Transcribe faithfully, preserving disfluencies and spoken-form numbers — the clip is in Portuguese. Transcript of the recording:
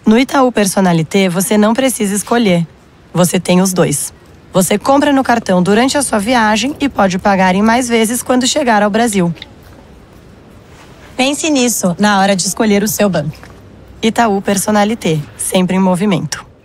No Itaú Personalité, você não precisa escolher. Você tem os dois. Você compra no cartão durante a sua viagem e pode pagar em mais vezes quando chegar ao Brasil. Pense nisso na hora de escolher o seu banco. Itaú Personalité, sempre em movimento.